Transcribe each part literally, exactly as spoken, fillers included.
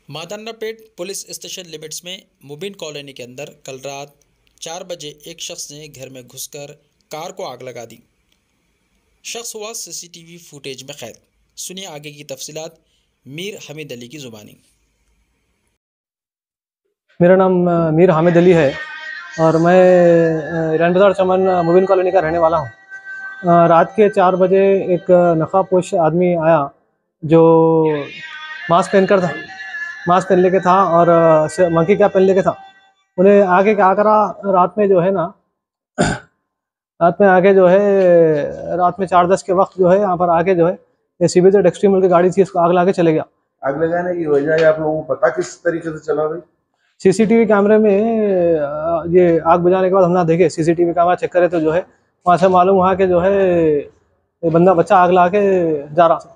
मादन्नापेट police station limits में मुबीन colony के अंदर कल रात चार बजे एक शख्स ने घर में घुसकर कार को आग लगा दी। शख्स हुआ सीसीटीवी फुटेज में कैद। सुनिए आगे की तफसीलात मीर हमीद अली की ज़ुबानी। मेरा नाम मीर हामिद अली है और मैं ईरान बाज़ार चमन मुबीन कॉलोनी का रहने वाला हूँ। रात के चार बजे एक नकाबपोश आदमी आया जो मास्क पहनकर था मास्क पहन लेके था और मंकी कैप पहन लेके था। उन्हें आगे क्या करा, रात में जो है ना रात में आगे जो है रात में चार दस के वक्त जो है यहाँ पर आके जो है सीबीजेड एक्सट्रीम की गाड़ी थी, इसको आग लगा के चले गया। आग लगाने की वजह आप लोगों को पता किस तरीके से चला भाई? सीसीटीवी कैमरे में ये आग बुझाने के बाद हम ना देखे, सीसीटीवी कैमरा चेक करे तो जो है वहाँ से मालूम हुआ कि जो है ये बंदा बच्चा आग लगा के जा रहा था।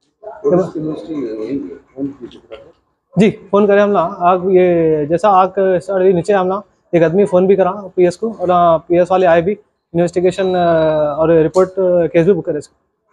जी फ़ोन करे हमला आग ये जैसा आग सड़ी नीचे हमला एक आदमी फ़ोन भी करा पीएस को और पीएस वाले आए भी, इन्वेस्टिगेशन और रिपोर्ट केस भी बुक करे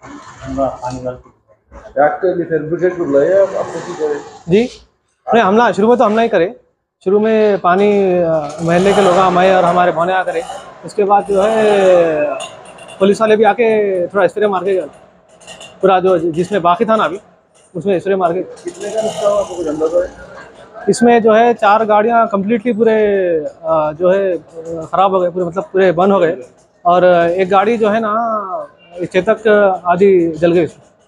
जी। नहीं हमला शुरू में तो हमला ही करे, शुरू में पानी महल्ले के लोग मैं और हमारे भाने आ करे, उसके बाद जो है पुलिस वाले भी आके थोड़ा स्प्रे मार के पूरा जो जिसमें बाकी था ना अभी उसमें स्प्रे मार के। कितने का नुकसान हुआ आपको कुछ अंदाजा है? इसमें जो है चार गाड़ियां कम्प्लीटली पूरे जो है ख़राब हो गए, पूरे मतलब पूरे बंद हो गए और एक गाड़ी जो है ना चेतक आदि जल गई।